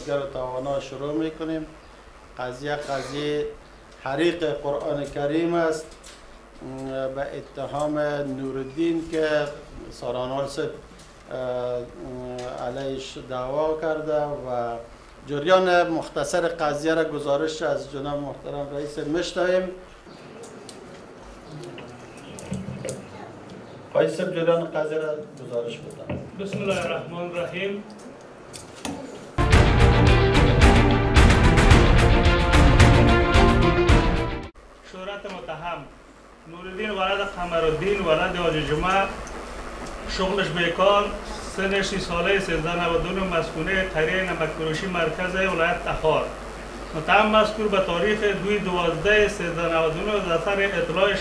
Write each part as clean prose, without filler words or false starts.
بازگر و توانا شروع میکنیم. قضیه حریق قرآن کریم است به اتهام نورالدین که سارانال علیش دعوا کرده و جریان مختصر قضیه را گزارش از جناب محترم رئیس میشنویم. رئیس جریان قضیه را گزارش بدم. بسم الله الرحمن الرحیم. شهرت متهم نورالدین ولد قمرالدین ولد حاجی جمعه، شغلش بیکار، سنش 30 ساله، 1399، مسکونه قریه نمک‌فروشی مرکز ولایت تخار. متهم مذکور به تاریخ 2/12/1399 از اثر اطلاع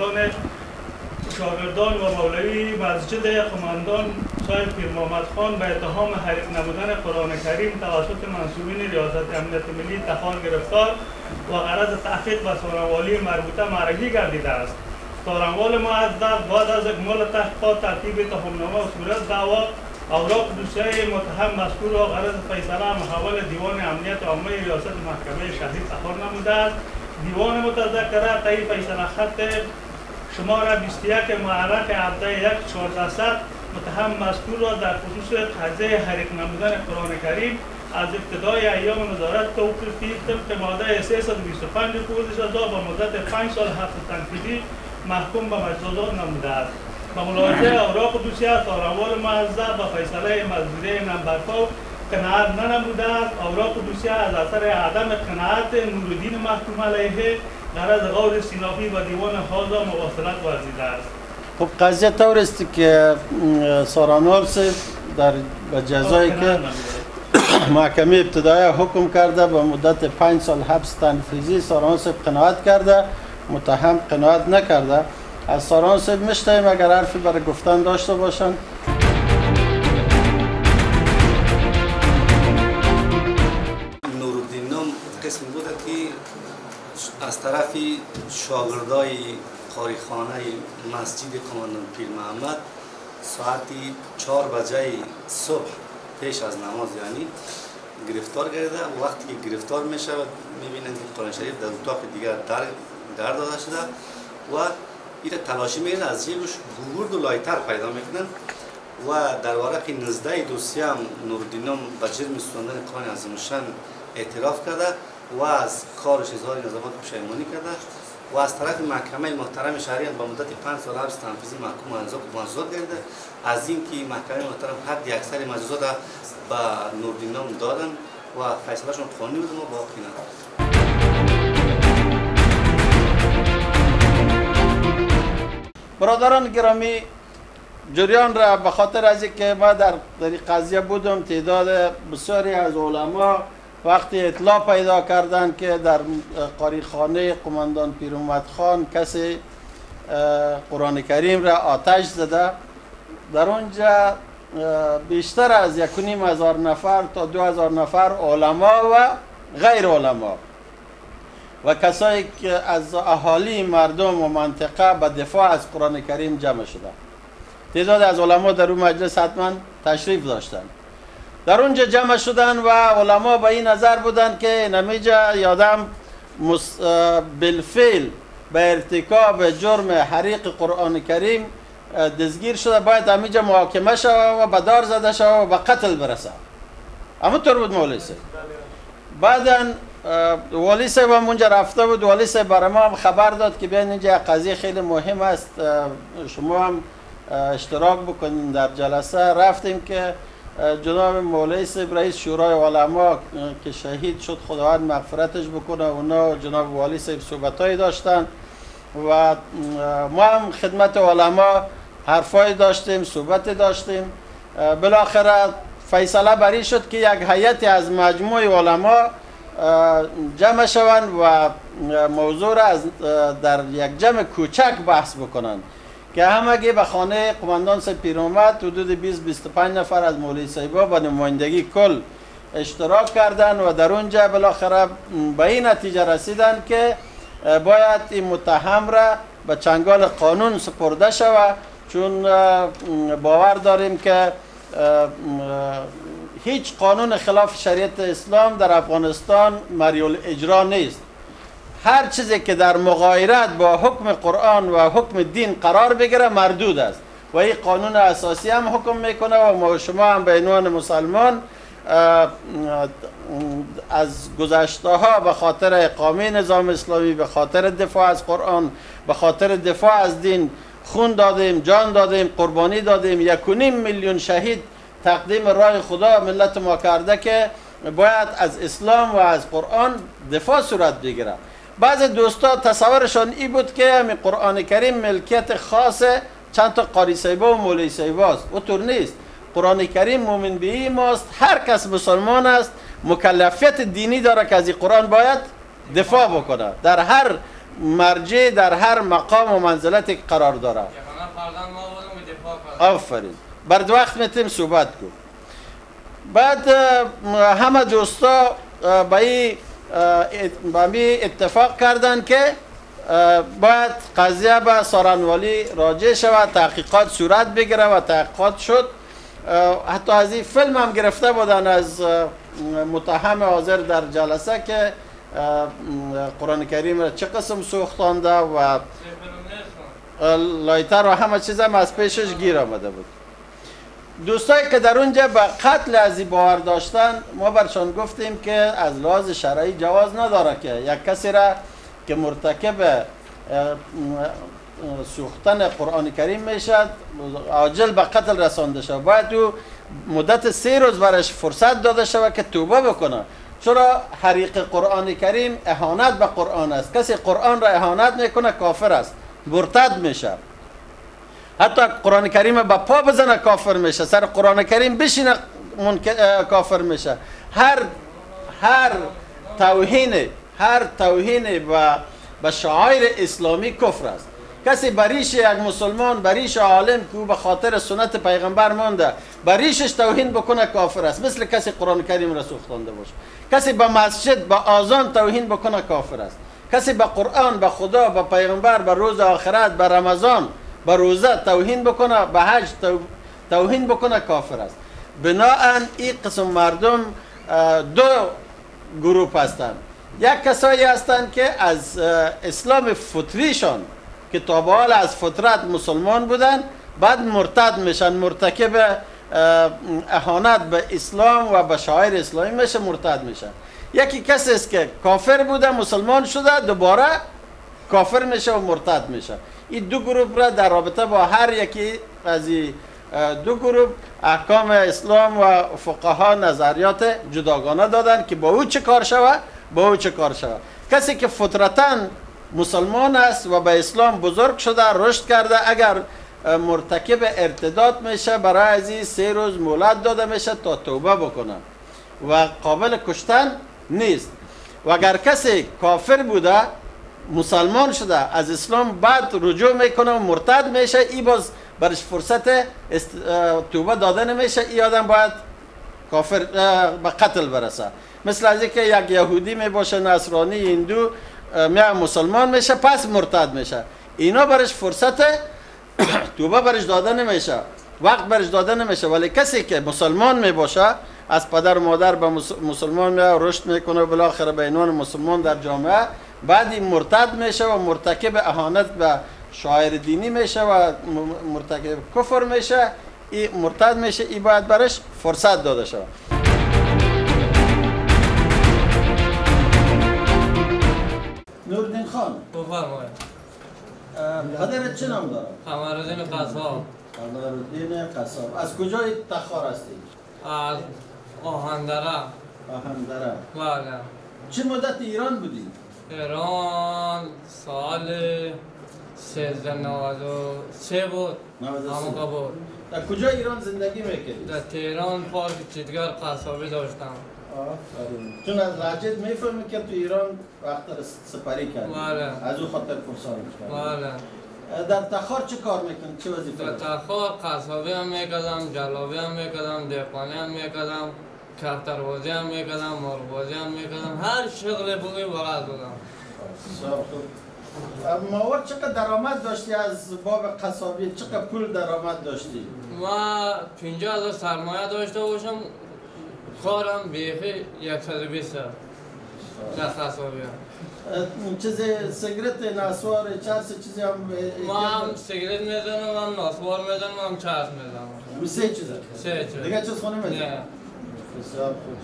شاگردان و مولوی مسجد قماندان صاحب پیر محمد خان به اتهام حریق نمودن قرآن کریم توسط منصوبین ریاست امنیت ملی تخار گرفتار و غرض تحقیق و سارنوالی مربوطه معرفی گردیده است. سارنوال معذب بعد از اکمال تحقیقات ترتیب تهمتنامه و صورت دعوا اوراق دوسیه متهم مذکور را غرض فیصله محول دیوان امنیت عامه ریاست محکمه شهری تخار نموده است. دیوان متذکره طی فیصله خط شماره 21 معرق 17/1400 متهم مذکور را در خصوص قضیه حریق نمودن قرآن کریم از ابتدای ایام نظارت توقیفی طبق ماده 325 پوزش با مدت 5 سال حبس تنفیذی محکوم به مجازات نموده است. با ملاحظه اوراق دوسیه سارنوال معذب و فیصله مزدوری نمبرفا قناعت ننموده است. اوراق دوسیه از اثر عدم قناعت نورالدین محکوم علیه غرض غور سینافی و دیوان حاضر مواصلت ورزیده است. خب قضیه طور است که سارنوال در جزایی که محکمه ابتدایی حکم کرده به مدت 5 سال حبس تنفیذی، سارنوال قناعت کرده، متهم قناعت نکرده. از سارنوال میشنویم اگر حرفی برای گفتن داشته باشند. نورالدین نام قسم بوده که از طرف شاگردای قاریخانه مسجد قماندان پیر محمد ساعتی 4 بجه صبح پیش از نماز یعنی گرفتار گردیده. وقتی که گرفتار می شود میبینند که قرآن شریف در اتاق دیگر در داده شده و این تلاشی میکنند از جیبش گورد و لایتر پیدا میکنند و در ورق 19 دوسیه هم نورالدین به جرم سوزاندن قرآن عظیم‌الشان اعتراف کرده و از کارش اظهار نظامت پشیمانی کرده و از طرف محکمه محترم شهری با مدت 5 سال حبس تنفیذی محکوم مجازات گردیده. از اینکه محکمه محترم حد اکثر مجازات به نورالدین دادن و فیصلهشون قانونی بود و باقی ندارد. برادران گرامی، جریان را به خاطر از اینکه ما در قضیه بودم، تعداد بسیاری از علما وقتی اطلاع پیدا کردند که در قاریخانه قماندان پیر محمد خان کسی قرآن کریم را آتش زده، در اونجا بیشتر از 1,500 نفر تا 2,000 نفر علما و غیر علما و کسایی که از اهالی مردم و منطقه به دفاع از قرآن کریم جمع شده. تعداد از علما در اون مجلس حتما تشریف داشتند. در اونجا جمع شدن و علما به این نظر بودند که نمیجا یادم بالفعل به ارتکاب جرم حریق قرآن کریم دستگیر شده، باید همیجا محاکمه شود و به دار زده شود و به قتل برسه. اما طور بود مولوی صاحب. بعدا والی صاحب هم اونجا رفته بود. والی صاحب برای ما هم خبر داد که بیاین اینجا قضیه خیلی مهم است، شما هم اشتراک بکنین در جلسه. رفتیم که جناب مولوی صاحب رئیس شورای علما که شهید شد خداوند مغفرتش بکنه، اونا جناب والی صاحب صحبتایی داشتن و ما هم خدمت علما حرفایی داشتیم، صحبتی داشتیم. بالاخره فیصله بری شد که یک هیئتی از مجموع علما جمع شوند و موضوع را در یک جمع کوچک بحث بکنند که همگی به خانه قماندان صاحب پیر محمد حدود 20-25 نفر از مولوی صاحبا با نمایندگی کل اشتراک کردند و در اونجا بالاخره به این نتیجه رسیدند که باید این متهم را به چنگال قانون سپرده شود، چون باور داریم که هیچ قانون خلاف شریعت اسلام در افغانستان مریال اجرا نیست. هر چیزی که در مغایرت با حکم قرآن و حکم دین قرار بگیره مردود است و این قانون اساسی هم حکم میکنه و ما شما هم به عنوان مسلمان از گذشته ها به خاطر اقامه نظام اسلامی، به خاطر دفاع از قرآن، به خاطر دفاع از دین خون دادیم، جان دادیم، قربانی دادیم. 1.5 میلیون شهید تقدیم راه خدا ملت ما کرده که باید از اسلام و از قرآن دفاع صورت بگیره. بعض دوستا تصورشان این بود که همین قرآن کریم ملکیت خاص چند تا قاری صاحبا و مولوی صاحباست. و طور نیست. قرآن کریم مومن به ماست. هر کس مسلمان است مکلفیت دینی داره که از این قرآن باید دفاع بکنه، در هر مرجع، در هر مقام و منزلتی قرار داره. آفرین. برد وقت میتیم صحبت کنیم. بعد همه دوستا به اتفاق کردن که باید قضیه به سارنوالی راجع شود، تحقیقات صورت بگیره و تحقیقات شد. حتی از این فیلم هم گرفته بودن از متهم حاضر در جلسه که قرآن کریم را چه قسم سوختانده و لایتر و همه چیز هم از پیشش گیر آمده بود. دوستایی که در اونجا به قتل از این باور داشتن، ما برشان گفتیم که از لحاظ شرعی جواز نداره که یک کسی را که مرتکب سوختن قرآن کریم میشد عاجل به قتل رسانده شود. باید او مدت 3 روز برش فرصت داده شود که توبه بکنه، چرا حریق قرآن کریم اهانت به قرآن است. کسی قرآن را اهانت میکنه کافر است، مرتد میشه. حتی قرآن کریم به پا بزنه کافر میشه، سر قرآن کریم بشینه کافر میشه. هر توهین به شعائر اسلامی کفر است. کسی بریش یک مسلمان، بریش عالم که او به خاطر سنت پیغمبر مانده، بریشش توهین بکنه کافر است، مثل کسی قرآن کریم را سوختانده باشه. کسی به مسجد، به آذان توهین بکنه کافر است. کسی به قرآن، به خدا، به پیغمبر، به روز آخرت، به رمضان، به روزه توهین بکنه، به حج توهین بکنه کافر است. بناهن این قسم مردم 2 گروه هستند. یک کسایی هستند که از اسلام فطریشان که تا به حال از فطرت مسلمان بودن بعد مرتد میشن، مرتکب اهانت به اسلام و به شعائر اسلامی میشه، مرتد میشن. یکی کسی است که کافر بوده مسلمان شده دوباره کافر میشه و مرتد میشه. این 2 گروه را در رابطه با هر یکی از این 2 گروه احکام اسلام و فقها نظریات جداگانه دادن که با او چه کار شود، با او چه کار شود. کسی که فطرتاً مسلمان است و به اسلام بزرگ شده، رشد کرده، اگر مرتکب ارتداد میشه برای از این 3 روز مهلت داده میشه تا توبه بکنه و قابل کشتن نیست. و اگر کسی کافر بوده مسلمان شده از اسلام بعد رجوع میکنه و مرتد میشه، این باز برش فرصت توبه داده نمیشه. این آدم باید کافر به قتل برسه. مثل از اینکه یک یهودی میباشه، نصرانی، هندو، مسلمان میشه پس مرتد میشه. اینا برش فرصت توبه برش داده نمیشه، وقت برش داده نمیشه. ولی کسی که مسلمان میباشه از پدر و مادر به مسلمان میاد، رشد میکنه و بالاخره به عنوان مسلمان در جامعه، بعد این مرتد میشه و مرتکب اهانت به شاعر دینی میشه و مرتکب کفر میشه، این مرتد میشه. این باید برش فرصت داده شود. نوردین خان بفرمایید. پدرت چه نام داره؟ قمرالدین قصاب. قمرالدین قصاب. از کجای تخار هستی؟ از آهندره. آهندره. بله. چه مدت ایران بودی؟ ایران سال 1393 بود. 93 همونجا بود. در کجا ایران زندگی میکردی؟ در تهران پارک چیتگر قصابی داشتم. چون از لهجت میفهمی که تو ایران وقت سپری کردی. بله. از او خاطر پرسان کردی. بله. در تخار چه کار میکنی؟ چه وظیفه در داری؟ تخار قصابی هم میکردم، جلابی هم میکردم، دهقانی هم میکردم، کفتربازی هم میکردم، مرغبازی هم میکردم، هر شغل بوی بلد بودم. ماور چقدر درآمد داشتی از باب قصابی؟ چقدر پول درآمد داشتی؟ ما 50,000 سرمایه داشته باشم کارم بیخی 120 نفس آبیم. چیزی سیگرت نسوار چرس چیزی هم ما هم سیگرت میزنم هم نسوار میزنم هم چرس میزنم. سه چیزه؟ سه چیز. دیگه چیز خونه میزنم؟ نه. بسیار خوش.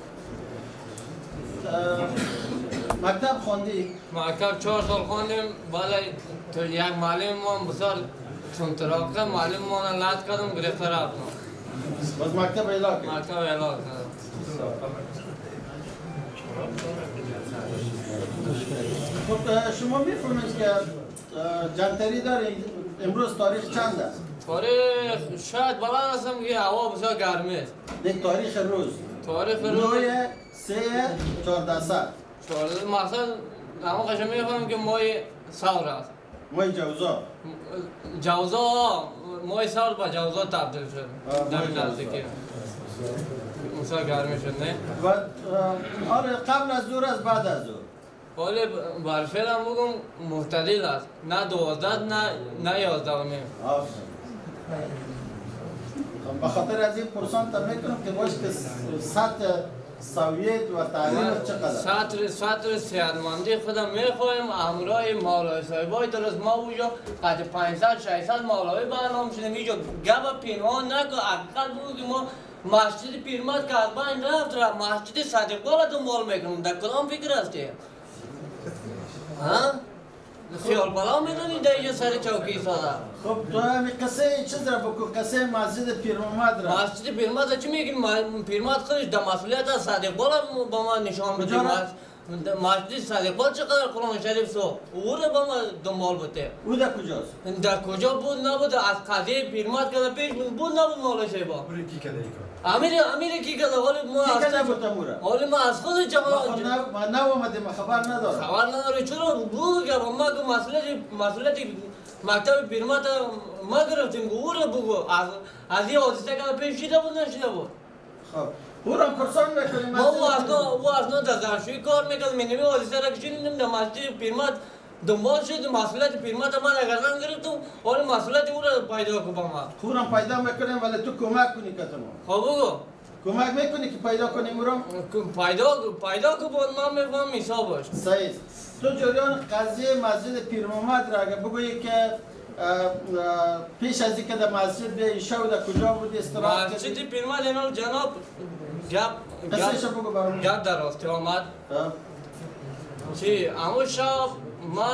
مکتب خوندی؟ مکتب 4 سال خوندیم، ولی تو یک معلم ما بسیار چون تراکه معلم ما را لط کردم گرفته رفتم. باز مکتب اعلا کرد؟ مکتب اعلا کردم. خب شما میفهمید که جنتری دارید امروز تاریخ چند است؟ تاریخ شاید بلند هستم که هوا بسیار گرمی است. یک تاریخ روز؟ تاریخ روز؟ 9/3/1400 مقصد اما قشنگ میفهمم که ماه سال است. ماه جوزا؟ جوزا ماه سال با جوزا تبدیل شد. در نزدیکی بسیار گرمی شد نه؟ و آره قبل از ظهر از بعد از ظهر؟ ولی برفیل هم بگم معتدل است، نه 12 نه 11 و نیم. به خاطر از این پرسان تا میکنم که باش که سطح سویت و تعلیم چقدر؟ سطر صحتمندی خودم میخوایم امرای مولای صاحبای درست ما اونجا قد 500-600 مولای برنامه شدیم اینجا گب پنهان نکن حقیقت بگو که ما مسجد پیرمرد که از بین رفت مسجد صدیق را دنبال میکنم در کدام فکر هستی؟ ها؟ خیال بلا میدونی در اینجا سر چوکی ساده. خب تو همی قصه چیز را بکو قصه مسجد پیرمرد را. مسجد پیرمرد چی میگی؟ پیرمرد خودش در مسئولیت از صدیق بالا با ما نشان بده. مسجد صدیق بالا چقدر قرآن شریف سو او را با ما دنبال بده. او در کجاست؟ در کجا بود نبود از قضیه پیرمرد که پیش بود نبود مولا شیبا. امیر کی کرده ولی ما کی کرده بود امورا؟ ولی ما از خود جماعت ما نوامدیم خبر ندارم. خبر نداره چرا بگو که ما که مسئولیت مکتب پیرمرد ما گرفتیم او را بگو از این حادثه که پیش شده بود نشده بود. خب او را کرسان میکنیم. ما او اصلا در زرشوی کار میکرد منوی حادثه را کشیدیم در مسجد پیرمرد دنبال شد مسئولیت پیرمرد ما را گردن گرفتم ولی مسئولیت او را پیدا کنم ما. او را پیدا میکنیم ولی تو کمک کنی که تو خب بگو کمک میکنی که پیدا کنیم او را؟ پیدا که بود ما میفهم حسابش. صحیح. تو جریان قضیه مسجد پیرمرد را اگه بگویی که پیش از اینکه در مسجد شو در کجا بود استراحت کردی؟ مسجد پیرمرد اینا جناب گپ در راستی آمد چی امو شب ما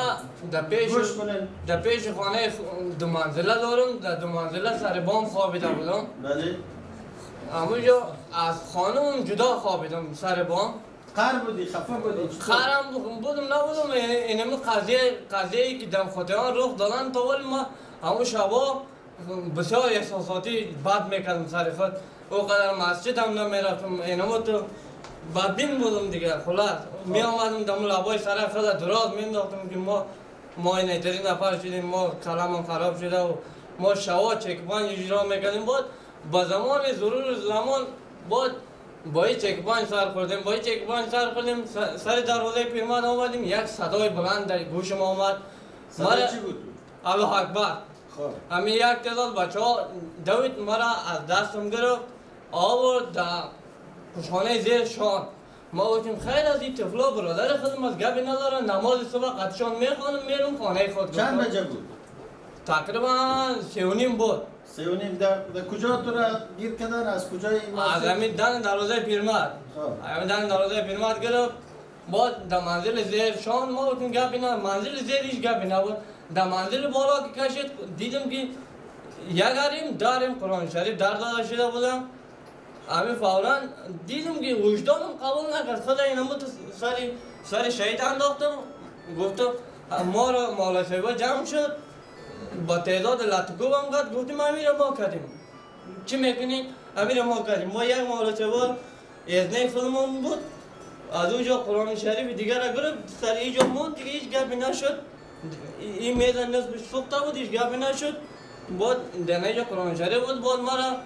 در پیش خانه دو منزله دارم در دو منزله سر بام خوابیده بودم. بله. اموجا از خانم جدا خوابیدم سر بام. قهر بودی خفه بودی؟ قهرم بودم نبودم اینم قضیه که دم خاطران رخ دادن تا ولی ما همون شبا بسیار احساساتی بد میکردم سر خود او قدر مسجد هم نمیرفتم اینم تو بدبین بودم دیگه خلاص می آمدم دم لبای سر خود دراز مینداختم که ما این ایتری نفر شدیم ما کلمم خراب شده و ما شوا چکپان اجرا میکردیم بود با زمان ضرور زمان بود با این چکپان سر خوردیم سر دروازه پیرمرد آمدیم یک صدای بلند در گوش ما آمد. صدای چی بود؟ الله اکبر. همین یک تعداد بچه ها دوید مرا از دستم گرفت آورد در کشخانه زیر شان. ما گفتیم خیر از این طفلا برادر خودم از گپی ندارن نماز صبح قدشان میخوانم میرم خانه خود. چند بجه بود؟ تقریبا 3:30 بود. 3:30 در کجا تو را گیر کردن از کجای از همین دن دروازه پیرمرد. همین دن دروازه پیرمرد گرفت بعد در منزل زیر شان ما گفتیم گپی نه منزل زیر هیچ گپی نبود. در منزل بالا که کشید دیدم که یک حریم داریم قرآن شریف در داده شده بودم. همین فوراً دیدم که وجدانم قبول نکرد خدا اینم سر شهید انداختم گفتم ما را مولا صاحبا جمع شد با تعداد لطکوب هم کرد گفتیم امیر ما کردیم چی میکنیم؟ امیر ما کردیم ما یک مولا صاحبا ازنه خودمون بود از اونجا قرآن شریف دیگر را گرفت سر اینجا موند دیگه هیچ گپی نشد این میزن نصفش سوخته بود هیچ گپی نشد بعد در اینجا قرآن شریف بود بعد ما را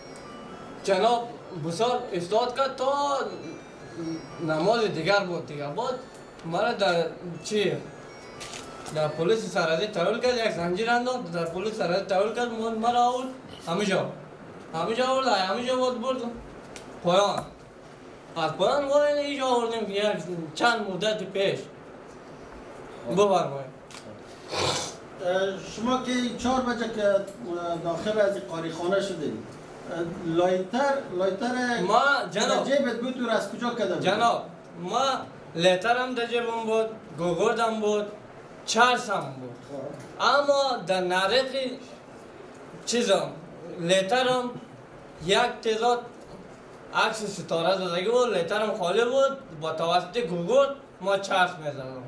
جناب بسیار استاد کرد تا نماز دیگر بود دیگه بعد مرا در چی در پلیس سرحدی تحویل کرد یک زنجیر انداخت در پلیس سرحدی تحویل کرد مرا آورد همینجا آورد همینجا بود برد پایان از قرآن وارد اینجا آوردیم یک چند مدت پیش. بفرمایید. شما که 4 بجه که داخل از قاری خانه شدید، لایتر ما جناب جیبت بود و از کجا کده بود؟ جناب ما لیترم در جیبم بود، گوگردم بود، چرسم بود. اما در نرخ چیزم لیترم یک تعداد عکس ستاره زدگی بود، لیترم خالی بود، با توسط گوگرد ما چرس میزدم.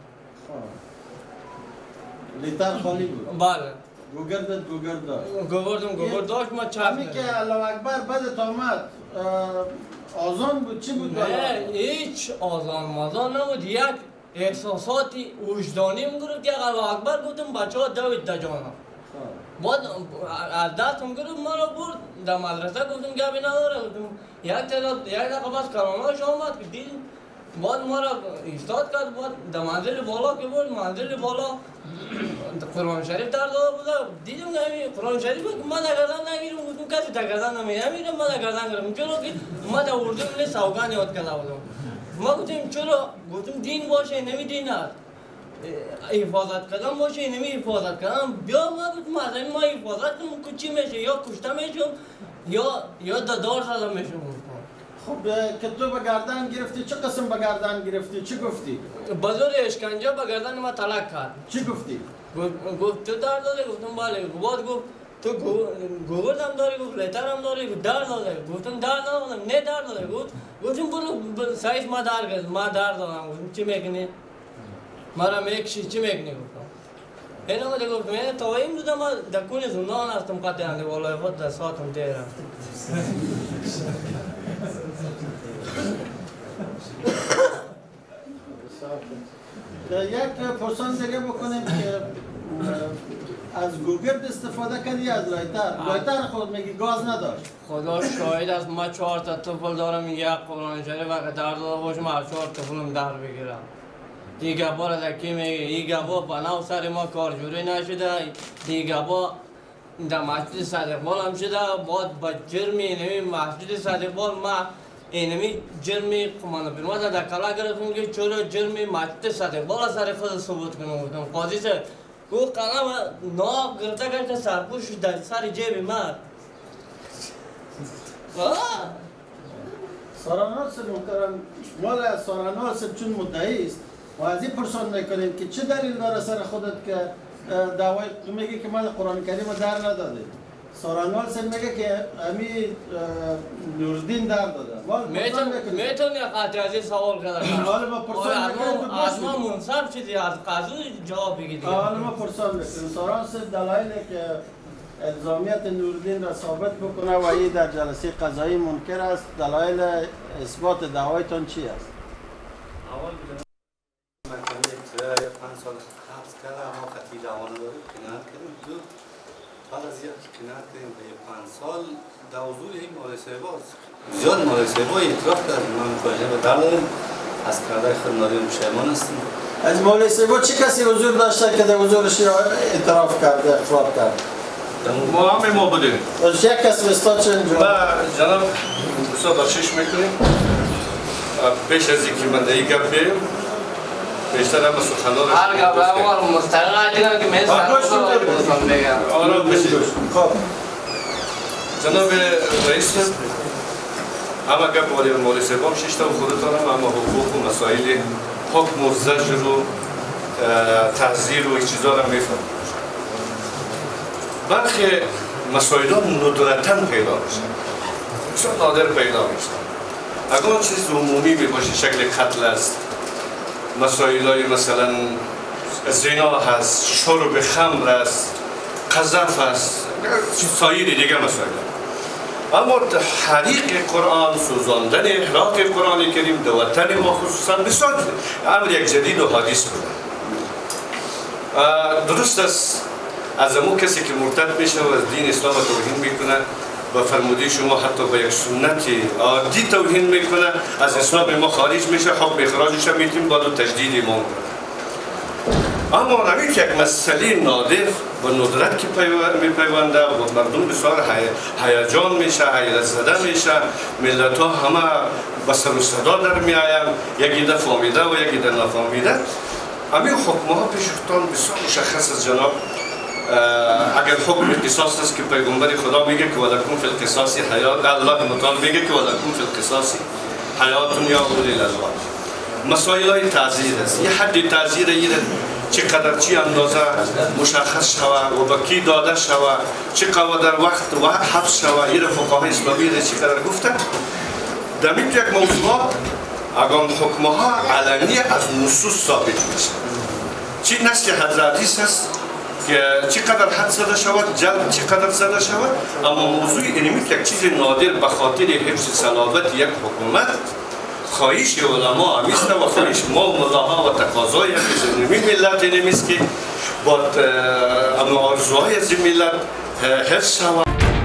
لیتر خالی بود؟ بله. گوگرد داشت؟ گوگرد داشت، ما چرس همی که الله اکبر بدت آمد آزان بود چی بود؟ نه هیچ آزان نبود، یک احساساتی وجدانی میگرفت که الله اکبر گفتم بچه ها دوید در جانم. بعد از دستم گرفت مرا برد در مدرسه گفتم گبی نداره، گفتم یک دقیقه بس کراناش آمد که دیدیم بعد مرا ایستاد کرد. بعد در منزل بالا که بود، منزل بالا قرآن شریف در داده بوده، دیدم که قرآن شریف بود، من در گردن نگیرم، گفتم کسی در گردن نمیرم، من در گردن گرفتم چرا که من در اردو ملی سوگان یاد کرده بودم. ما گفتم چرا؟ گفتم دین باشه نمی دین است، حفاظت کردن باشه نمی حفاظت کردن. بیا ما گفتم از این ما حفاظت کنم که چی میشه، یا کشته میشم یا دار زده میشم. خب که تو به گردن گرفتی، چه قسم به گردن گرفتی؟ چی گفتی؟ بزرگ اشکنجه به گردن ما طلق کرد. چی گفتی؟ گفت تو در داره؟ گفتم بله. بعد گفت تو گوگرد هم داری؟ گفت لیتر هم داری؟ گفت در داره؟ گفتم در دارم. نه در داره. گفتم برو سایز ما در دارم. گفتم چی میکنی؟ مرا میکشی چی میکنی؟ گفتم این آمده گفتم این تا این بودم ما در کون زندان هستم قطعه انده والای خود در ساعتم دیرم. یک پرسان دیگه بکنیم که از گوگرد استفاده کردی از لایتر خود میگی گاز نداشت؟ خدا شاهد است ما 4 تا طفل دارم، یک قرآن شریف اگه در داده باشم هر 4 طفلم در بگیرم. این گپا را در کی میگه؟ این گپا پناه سر ما کارجوری نشده، این گپا در مسجد صدیقبال هم شده. بعد با جرم اینمی مسجد صدیقبال ما اینمی جرمی قمان پیرمرد در کلا گرفتم که چرا جرمی مسجد صدیقبال سر خود ثبوت کنم. گفتم قاضی صاحب گفت قلم ناب گرفته گشته سرپوش در سر جیب من. سارانال صاحب محترم، مال سارانال صاحب چون مدعی است و از این پرسان میکنیم که چه دلیل داره سر خودت که دعوای تو میگی که من قرآن کریم در نداده؟ سارانال صاحب میگه که امی نوردین در داده. میتونی قطعی از این سوال کردن؟ حالا ما پرسان میکنیم از ما منصف شدی از قضا جواب بگیدی. حالا ما پرسان میکنیم ساران صاحب دلایلی که الزامیت نوردین را ثابت بکنه و این در جلسه قضایی منکر است، دلایل اثبات دعوایتان چی است؟ اول محکمه ابتدایی 5 سال حبس کرده، اما خطی دعوانه داریم قناعت کردیم. دو بعد از یک قناعت کردیم به 5 سال در حضور این مولوی صاحبا زیاد مولوی صاحبا اعتراف کردیم، ما متوجه به در داریم از کرده خود نادم پشیمان هستیم. از مولوی صاحبا چه کسی حضور داشته که در حضورش اعتراف کرده، اقرار کرد؟ ما همه ما بودیم. یک کس استاد چه اینجا؟ جناب دوستا بخشش میکنیم. پیش از اینکه من در این گپ بیم بیشتر هم سخنان هر گپ هم مستقل دیدم که من سرم بگم. آرام بشید. خب جناب رئیس همه گپ والی مولوی صاحبام 6 تا خودتان هم اما حقوق و مسائل حکم و زجر و تعزیر و این چیزا رو میفهمم. برخی مسائل ها ندرتاً پیدا میشن، بسیار نادر پیدا میشن. اگر چیز عمومی باشه شکل قتل است، مسائل های مثلا زنا هست، شرب خمر است، قذف است، سایر دیگه مسائل. اما حریق قرآن، سوزاندن احراق قرآن کریم در وطن ما خصوصا بسیار امر یک جدید و حادث بوده. درست است از امو کسی که مرتد میشه و از دین اسلام توهین میکنه و فرموده شما حتی به یک سنت عادی توهین میکنه از اسلام ما خارج میشه، حکم اخراجش هم میتونیم باید تجدید ما کنه. اما نمید یک مسئله نادر و ندرت که میپیونده و مردم بسیار هیجان میشه، حیرت زده میشه، ملت ها همه و سر و صدا در می آیند، یکی ده فهمیده و یکی ده نفهمیده. همین حکم ها پیشتان بسیار مشخص است جناب. اگر حکم قصاص است که پیغمبر خدا میگه که ولکم فی القصاص حیات، الله متعال میگه که ولکم فی القصاص حیاتون یا اولی الالباب. مسائل های تعزیر است. یه حد تعزیر ایره چقدر چی اندازه مشخص شود و به کی داده شود، چقدر وقت و حبس شود، ایره فقهای اسلامی را چقدر گفتن. در این یک موضوع اگرم حکم ها علنی از نصوص ثابت میشه. چی نسل حدیث است که چقدر حد زده شود، جلب چقدر زده شود، اما موضوع علمی که یک چیز نادر به خاطر حفظ صلابت یک حکومت خواهش علما همیست و خواهش ما و ملاها و تقاضای علمی ملت نمیست که با آرزوهای از ملت حفظ شود.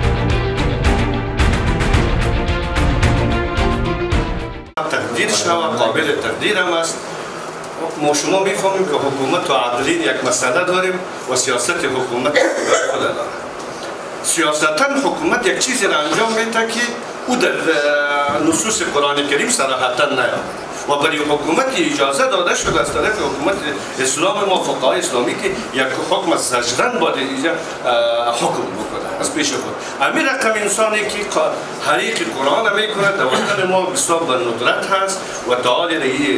تقدیر شود، قابل تقدیر هم است. ما شما میفهمیم که حکومت و عدلین یک مسئله داریم و سیاست حکومت خود داره. سیاستاً حکومت یک چیزی را انجام میده که او در نصوص قرآن کریم صراحتاً نیامده و برای حکومت اجازه داده شده از طرف حکومت اسلام ما فقهای اسلامی که یک حکم از زجرن باید حکم بکنه از پیش خود. همین رقم انسانی که حریق قرآن میکنه در وطن ما بسیار به ندرت هست و تا حال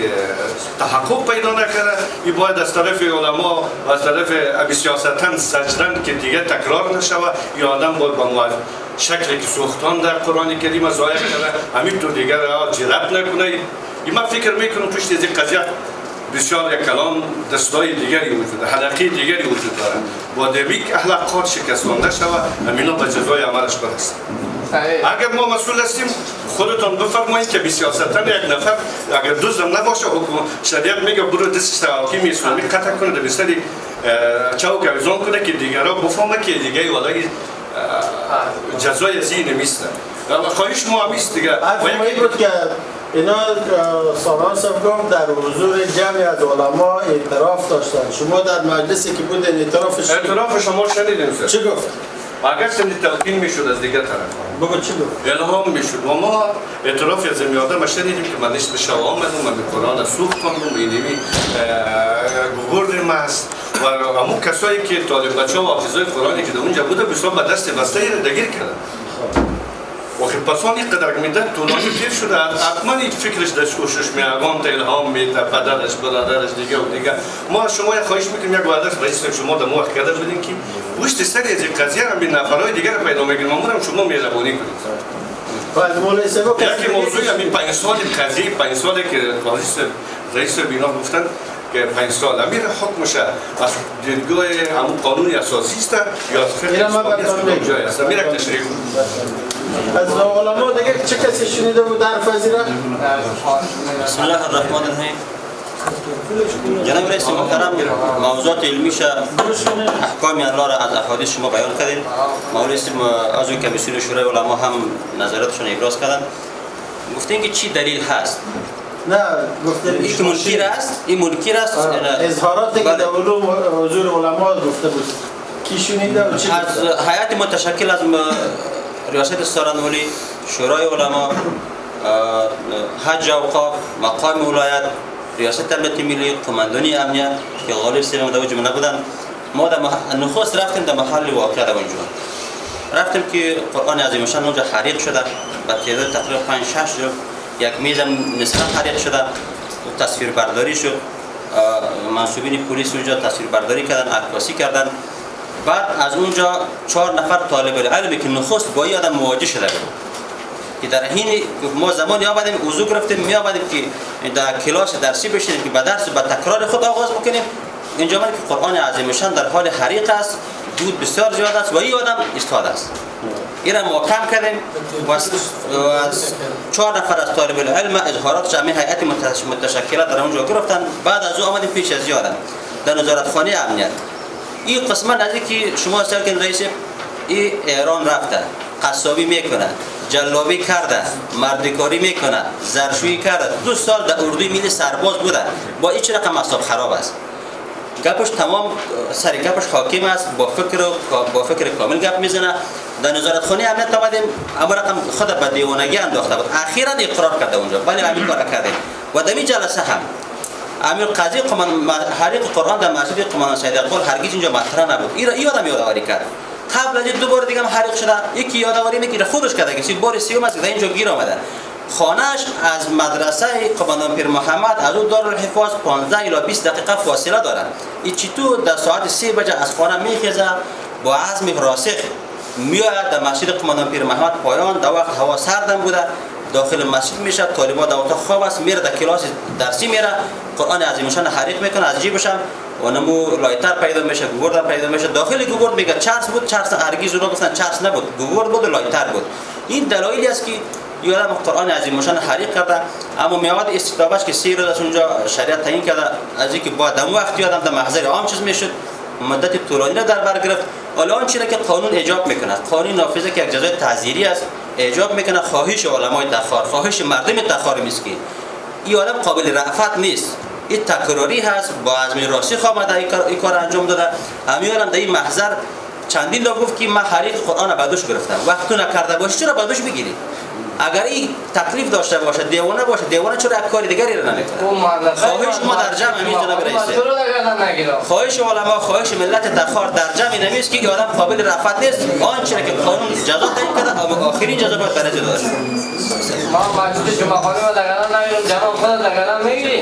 تحقق پیدا نکرده. این باید از طرف علما و از طرف سیاستاً زجرن که دیگه تکرار نشود. یا آدم باید به شکلی که سوختان در قرآن کریم از ظاهر کنه، همینطور دیگر جرأت نکنه. من فکر میکنم توش از این قضیه بسیار یک کلام دستای دیگری وجود داره، حلقه دیگری وجود داره. با دمیک اخلاقات شکستانده شود، همینا به جزای عملش برسه. اگر ما مسئول هستیم خودتان بفرمایید که به سیاستاً یک نفر اگر دزدم نباشه حکومت شریعت میگه برو دست حاکم اسلامی قطع کنه در بستری چوک اویزان کنه که دیگرها بفهمه که دیگه والای جزای از این نمیسته. خواهش ما همیست دیگه. این بود که اینا سالان سبگام در حضور جمعی از علما اعتراف داشتن. شما در مجلسی که بودین اعتراف شما شنیدیم سر. چی گفت؟ اگر سنی تلقین میشد از دیگر طرف بگو چی گفت؟ الهام میشد و ما اعتراف از میاده ما شنیدیم که من نشت به شوا آمدم، من به قرآن سوخت کردم، اینمی گوگردم است و همون کسایی که طالب بچه ها و حافظای قرآنی که در اونجا بوده بسیار به دست بسته دگیر کردن. وقتی پسانی قدر میدن طولانی پیر شده حتما این فکرش دست کوشش میاگان تا الهام میده پدرش برادرش دیگه و دیگه. ما شما خواهش میکنیم یک وعده رئیس شما در موقع کرده بدین که پشت سر از این قضیه هم به نفرهای دیگر پیدا میگیریم. مامورم شما مهربانی کنید. یکی موضوعی همین 5 سال قضیه 5 ساله که رئیس بینا گفتن که 5 سال امیر حکمش از دیدگاه همون قانون اساسی است یا از فقه اسلامی جای است. امیر تشریح از علما دیگه چه کسی شنیده بود در فضیله؟ بسم الله الرحمن الرحیم. جناب رئیس محترم، موضوعات علمیش احکام الله را از احادیث شما بیان کردید. مولوی عضو کمیسیون شورای علما هم نظراتشون ابراز کردن. گفتین که چی دلیل هست؟ نه گفتن این منکر است، این منکر است. اظهاراتی که در حضور علما گفته بود کی شنیده و چی؟ از هیئت متشکل از ریاست سارنولی، شورای علما، حج اوقاف، مقام ولایت، ریاست دولت ملی، قماندانی امنیت که غالب سلام در جمله بودن. ما در نخست رفتیم در محل واقع در اونجا. رفتیم که قرآن عظیم شان اونجا حریق شده. با تعداد تقریبا 5-6 جو یک میز نصف حریق شده و تصویر برداری شد. منصوبین پلیس اونجا تصویر برداری کردن، عکاسی کردن. بعد از اونجا 4 نفر طالب علمی که نخست با این آدم مواجه شده بود که در حین ما زمانی آمدیم وضو گرفتیم می آمدیم که در کلاس درسی بشینیم که به درس به تکرار خود آغاز بکنیم. اینجا من که قرآن عظیم شان در حال حریق است، دود بسیار زیاد است و این آدم ایستاده است. این را ما کم کردیم و از 4 نفر از طالب العلم اظهارات جمعی هیئت متشکله در اونجا گرفتن. بعد از او آمدیم پیش از یادم در نظارتخانه امنیت. این قسمت از که شما سر کن رئیس این ایران رفته، قصابی میکنه، جلابی کرده، مردکاری میکنه، زرشویی کرده. 2 سال در اردوی ملی سرباز بوده. با هیچ رقم اعصاب خراب است. گپش تمام سر گپش حاکم است، با فکر کامل گپ میزنه. در نظارتخانه امنیت آمدیم، اما رقم خود به دیوانگی انداخته بود. اخیرا اقرار کرده اونجا، ولی همین کار کردیم. و در این جلسه هم امیر قاضی حریق قرآن در مسجد قماندان سید اقبال هرگز اینجا مطرح نبود. این آدم یادآوری کرد. قبل از دو بار دیگه هم حریق شده، یکی یادآوری میکنه خودش کرده که بار سیوم است که اینجا گیر آمده. خانهش از مدرسه قماندان پیر محمد از اون دارالحفاظ 15 الی 20 دقیقه فاصله دارد. این چطور در ساعت 3 بجه از خانه میخیزه با عزم راسخ میآید در مسجد قماندان پیر محمد پایان. در وقت هوا سردم بوده، داخل مسجد میشه، طالبان در اتاق خواب است، میره در کلاس درسی میره، قرآن عظیمشان حریق میکنه از جیبش هم و نمو لایتر پیدا میشه، گوگرد پیدا میشه. داخل گوگرد میگه چرس بود، چرس هرگز اونا گفتن چرس نبود، گوگرد بود و لایتر بود. این دلایلی است که یادم قرآن عظیمشان حریق کرده. اما میاد استتابش که 3 روز از اونجا شریعت تعیین کرده از اینکه با دم وقت یادم در محضر عام چیز میشد، مدت طولانی را در بر گرفت. الان چیزی که قانون ایجاب میکنه، قانون نافذه که یک جزای تعزیری است ایجاب میکنه، خواهش علمای تخار، خواهش مردم تخار مسکین. این آدم قابل رأفت نیست، این تکراری هست، با عزم راسخ آمده این کار انجام داده. همین الان در این محضر چندین دفعه گفت که من حریق قرآن را بدوش گرفتم. وقت تو نکرده باشی چرا بدوش بگیری؟ اگر این تکلیف داشته باشه، دیوانه باشه، دیوانه چرا یک کار دیگری را نمیکنه؟ خواهش ما در جمع همین جناب رئیس، خواهش علما، خواهش ملت تخار در جمع نمیست که آدم قابل رأفت نیست. آنچه که قانون جزا تعیین کرده اما آخرین جزا باید درجه داشت. ما مسجد جمعه خانه رو لگران نمیریم، جناب خود لگران میگیریم.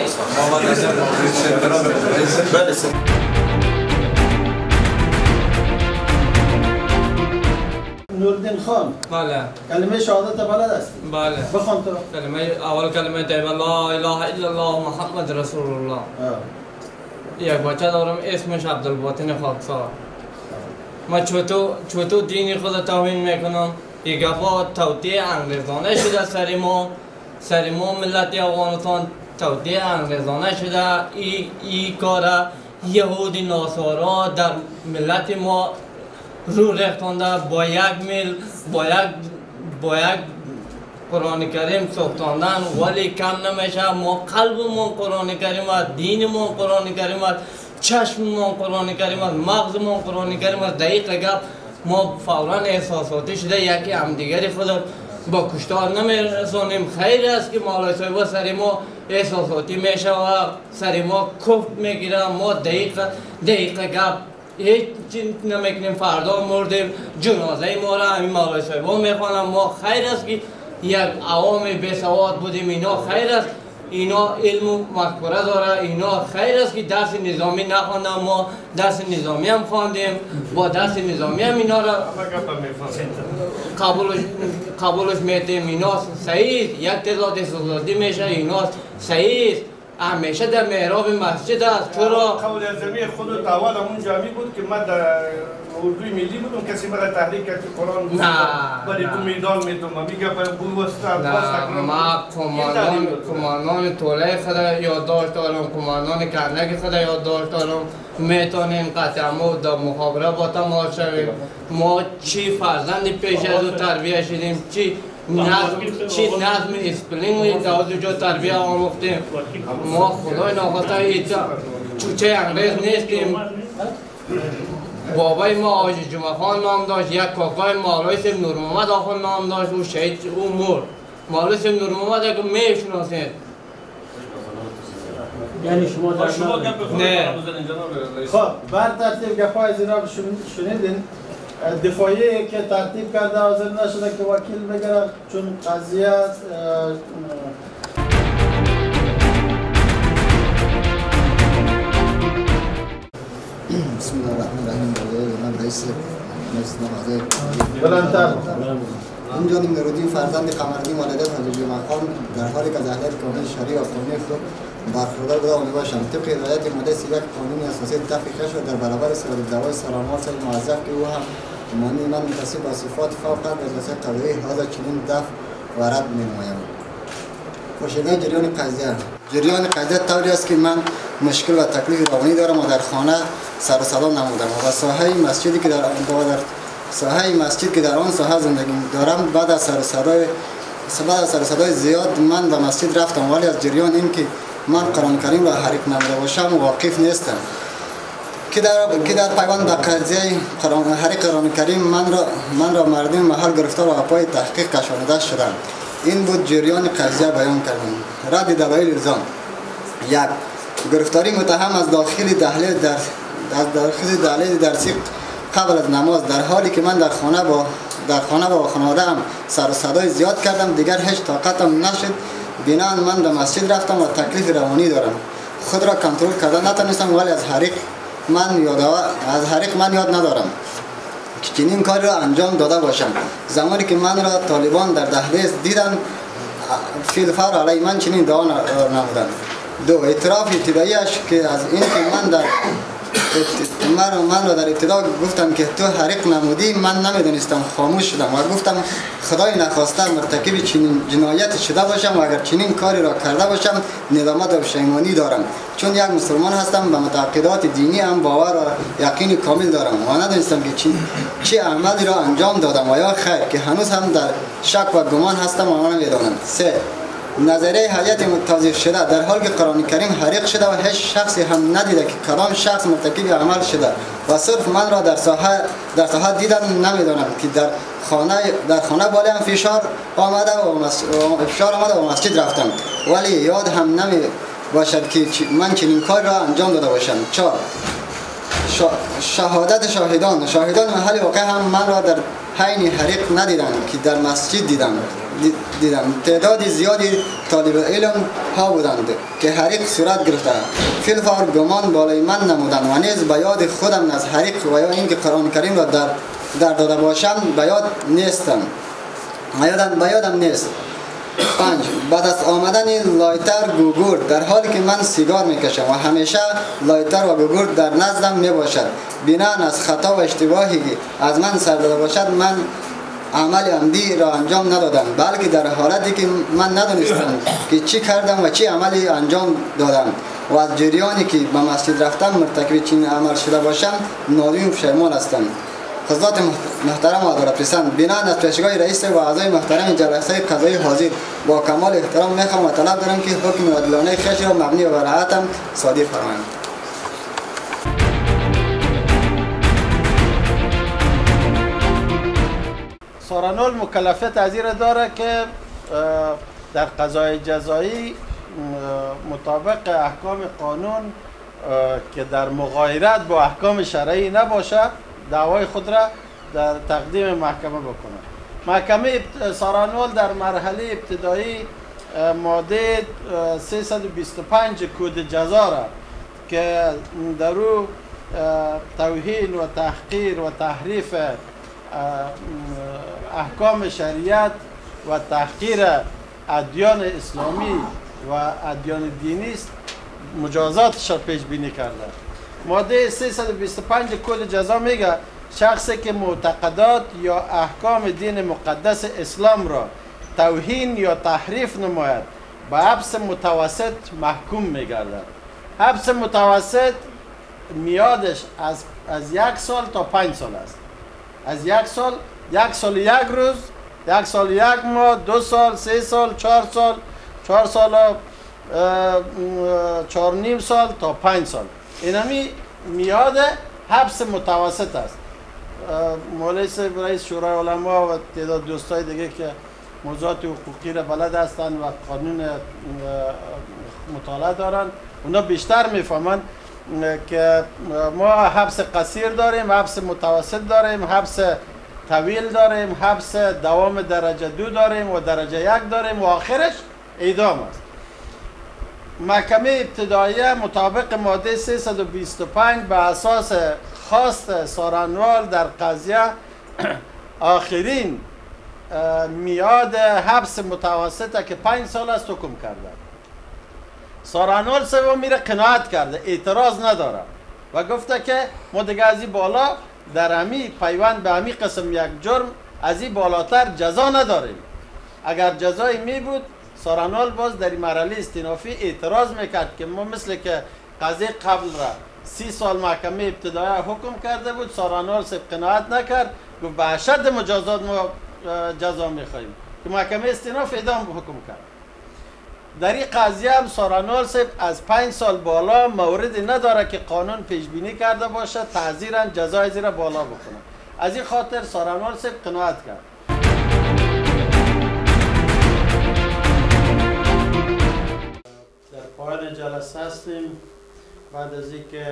نوردین خان، بله. کلمه شهادت بلد هستی؟ بله. بخوان تو. اول کلمه طیبه لا اله الا الله محمد رسول الله. یک بچه دارم اسمش عبدالباطن خاکسار. من چطور دین خود توهین میکنم؟ یک گفا توطئه انگریزانه شده سر ما ملت افغانستان توطئه انگریزانه شده. این کار یهودی ناصارا در ملت ما رو ریختانده، با یک میل با یک قرآن کریم ساختاندن، ولی کم نمیشه. ما قلبمون قرآن کریم است، دینمون قرآن کریم است، چشممون قرآن کریم است، مغزمون قرآن کریم است. دقیق گپ ما فورا احساساتی شده یکی همدیگری خود با کشتار نمیرسانیم. خیر است که مولای صاحب سر ما احساساتی میشه و سر ما کفت میگیره. ما دقیق گپ هیچ نمیکنیم. فردا مردیم جنازه ما را همین مولای صاحب میخوانم. ما خیر است که یک عوام بسواد بودیم، اینا خیر است، اینا علم و مفکوره داره، اینا خیر است که درس نظامی نخواندن، ما درس نظامی هم خواندیم، با درس نظامی هم اینا را قبولش میتیم. اینا صحیح است، یک تعداد استعدادی میشه، اینا صحیح است، همیشه در محراب مسجد است. چرا قول اعظمی خود اول همون جمعی بود که من در اردوی ملی بودم، کسی مرا تحریک کرد که قرآن ولی تو میدان میتونم میگه بو وسط ما کماندان طوله خود یادداشت دارم، کماندان کرنک خود یادداشت دارم. میتونیم قطعا در مخابره با تماس شویم. ما چی فرزند پیش از او تربیه شدیم، چی نظم اسپلینگ در اونجا تربیه آموختیم. ما خدای ناخواسته هیچ چوچه انگریز نیستیم. بابای ما آج جمعه خان نام داشت، یک کاکای مولای صاحب نور محمد آخوند نام داشت، او شهید او مرد. مولای صاحب نور محمد اگه میشناسید. یعنی شما در نه. خب بر ترتیب گپای جناب شنیدین. دفاعی که ترتیب کرده حاضر نشده که وکیل بگیرد چون قضیه بسم الله الرحمن الرحیم. من رئیس مجلس نمازه بلندتر اینجا نمیرودی فرزند قمردین والدین حضرت جمعه خان در حالی که از اهلیت کامل شرعی و قانونی خود برخوردار بوده و میباشم. طبق هدایت ماده 31 قانون اساسی دفع کشف در برابر سر دعوای سلامات سر موظف که او هم مانی من متصل با صفات فوق در جلسه قضایی حاضر چنین دفع و رد می‌نمایم. پوشیدن جریان قضیه طوری است که من مشکل و تکلیف روانی دارم و در خانه سر و صدا نمودم و ساحه مسجدی که در آن ساحه زندگی دارم بعد از سر و صدای زیاد من به مسجد رفتم، ولی از جریان این که من قرآن کریم را حریق نموده باشم واقف نیستم که در پیوند به قضیه حریق قرآن کریم من را مردم محل گرفتار و پای تحقیق کشانده شدند. این بود جریان قضیه بیان کردم. رد دلایل الزام: 1. گرفتاری متهم از داخل دهلیز درسی قبل از نماز، در حالی که من در خانه با خانواده هم سر و صدای زیاد کردم. دیگر هیچ طاقتم نشد. بنابراین من به مسجد رفتم و تکلیف روانی دارم. خود را کنترل کردن نتونستم، ولی از حریق من یاد ندارم که چنین کاری را انجام داده باشم. زمانی که من را طالبان در دهلیز دیدند، فیلفار علی من چنین دعا نمودند. 2. اعتراف ابتداییش که از این که من را در ابتدا گفتم که تو حریق نمودی، من نمیدونستم، خاموش شدم و گفتم خدای نخواسته مرتکب چنین جنایت شده باشم و اگر چنین کاری را کرده باشم ندامت و پشیمانی دارم، چون یک مسلمان هستم، به معتقدات دینی هم باور و یقین کامل دارم و ندونستم که چه عملی را انجام دادم و یا خیر که هنوز هم در شک و گمان هستم و نمیدانم. 3. نظریه هیئت توضیح شده: در حالی که قرآن کریم حریق شده و هیچ شخصی هم ندیده که کدام شخص مرتکب عمل شده و صرف من را در ساحه دیدن، نمیدانم که در خانه بالیم فشار آمده و مسجد رفتم، ولی یاد هم نمی باشد که من چنین کار را انجام داده باشم. 4. شهادت شاهدان محل واقع هم من را در حین حریق ندیدند که در مسجد دیدم. تعداد زیادی طالب علم ها بودند که حریق صورت گرفته. فیلفار گمان بالای من نمودند و نیز به یاد خودم از حریق و یا اینکه قرآن کریم را در داده باشم به یادم نیست. 5. بعد از آمدن لایتر گوگور، در حالی که من سیگار میکشم و همیشه لایتر و گوگور در نزدم میباشد، بناء از خطا و اشتباهی از من سر داده باشد، من عمل عمدی را انجام ندادم، بلکه در حالتی که من ندانستم که چی کردم و چی عملی انجام دادم و از جریانی که به مسجد رفتم مرتکب چنین عمل شده باشم نادم و پشیمان هستم. حضرات محترم و عدالت‌پسند، بناء از پیشگاه رئیس و اعضای محترم جلسه قضایی حاضر با کمال احترام میخوام و طلب دارم که حکم عادلانه خویش را مبنی بر برائتم صادر فرمایند. سارانول مکلفیت از این داره که در قضای جزایی مطابق احکام قانون که در مغایرت با احکام شرعی نباشه دعوای خود را در تقدیم محکمه بکنه. محکمه سارانول در مرحله ابتدایی ماده 325 کد جزا را که در او توهین و تحقیر و تحریف احکام شریعت و تحقیر ادیان اسلامی و ادیان دینی است مجازاتش را پیش بینی کرده. ماده 325 کد جزا میگه شخصی که معتقدات یا احکام دین مقدس اسلام را توهین یا تحریف نماید به حبس متوسط محکوم میگردد. حبس متوسط میادش از 1 سال تا 5 سال است. از 1 سال، 1 سال 1 روز، 1 سال 1 ماه، 2 سال، 3 سال، 4 سال، 4 سال و 4.5 سال تا 5 سال. اینمی میاد حبس متوسط است. مولوی صاحب رئیس شورای علما و تعداد دوستای دیگه که موضوعات حقوقی را بلد هستند و قانون مطالعه دارن اونا بیشتر میفهمن که ما حبس قصیر داریم، حبس متوسط داریم، حبس طویل داریم، حبس دوام درجه 2 داریم و درجه 1 داریم و آخرش اعدام است. محکمه ابتداییه مطابق ماده 325 به اساس خواست سارانوال در قضیه آخرین میاد حبس متوسطه که 5 سال است حکم کرده. سارانوال سوم میره قناعت کرده، اعتراض نداره و گفته که ما دیگه از این بالا در همی پیوند به همی قسم یک جرم از این بالاتر جزا نداریم. اگر جزایی می بود سارانوال باز در این مرحله استینافی اعتراض میکرد که ما مثل که قضیه قبل را 30 سال محکمه ابتدایی حکم کرده بود، سارانوال سب قناعت نکرد، گفت به اشد مجازات ما جزا میخواهیم که محکمه استیناف اعدام حکم کرد. در این قضیه هم سارانوال صاحب از 5 سال بالا موردی نداره که قانون پیش بینی کرده باشه تعزیرا جزای زیر بالا بکنه. از این خاطر سارانوال صاحب قناعت کرد. در پایان جلسه هستیم. بعد از اینکه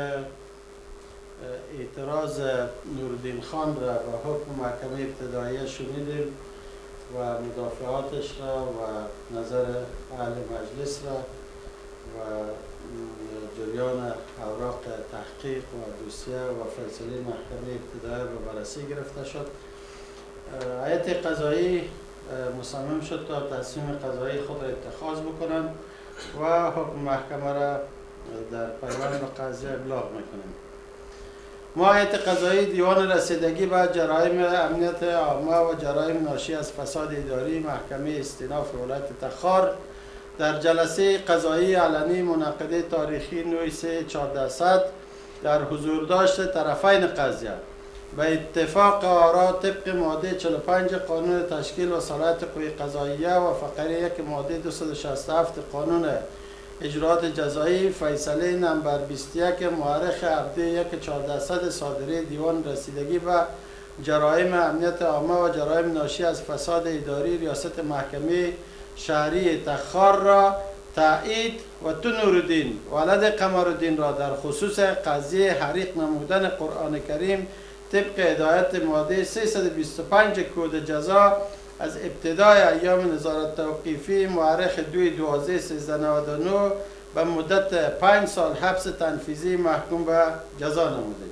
اعتراض نورالدین خان را به حکم محکمه ابتداییه شنیدیم و مدافعاتش را و نظر اهل مجلس را و جریان اوراق تحقیق و دوسیه و فیصله محکمه ابتدایی را بررسی گرفته شد. هیئت قضایی مصمم شد تا تصمیم قضایی خود را اتخاذ بکنند و حکم محکمه را در پیوند به قضیه ابلاغ میکنیم. ما هیئت قضایی دیوان رسیدگی به جرایم امنیت عامه و جرایم ناشی از فساد اداری محکمه استیناف ولایت تخار در جلسه قضایی علنی منعقده تاریخی 9/3/1400 در حضور داشت طرفین قضیه به اتفاق آرا طبق ماده 45 قانون تشکیل و صلاحیت قوه قضاییه و فقره 1 ماده 267 قانون اجراءات جزایی فیصله نمبر 21 مورخ هفته 1/1400 صادره دیوان رسیدگی به جرایم امنیت عامه و جرایم ناشی از فساد اداری ریاست محکمه شهری تخار را تایید و تو نورالدین ولد قمرالدین را در خصوص قضیه حریق نمودن قرآن کریم طبق هدایت ماده 325 کد جزا از ابتدای ایام نظارت توقیفی مورخ 2/12/1399 به مدت 5 سال حبس تنفیذی محکوم به جزا نموده.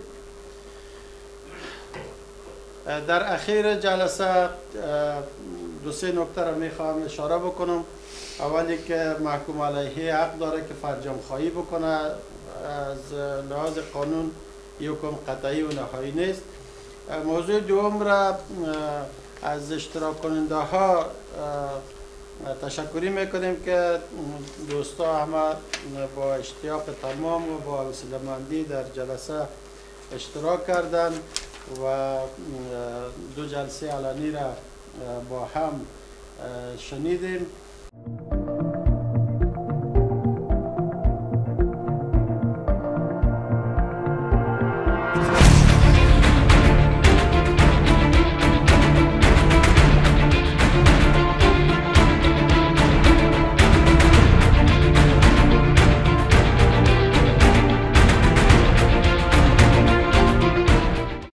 در اخیر جلسه 2-3 نکته را میخواهم اشاره بکنم. اولی که محکوم علیه حق داره که فرجام خواهی بکنه، از لحاظ قانون حکم قطعی و نهایی نیست. موضوع دوم را از اشتراک کننده ها تشکری میکنیم که دوستا همه با اشتیاق تمام و با حوصله‌مندی در جلسه اشتراک کردند و 2 جلسه علنی را با هم شنیدیم.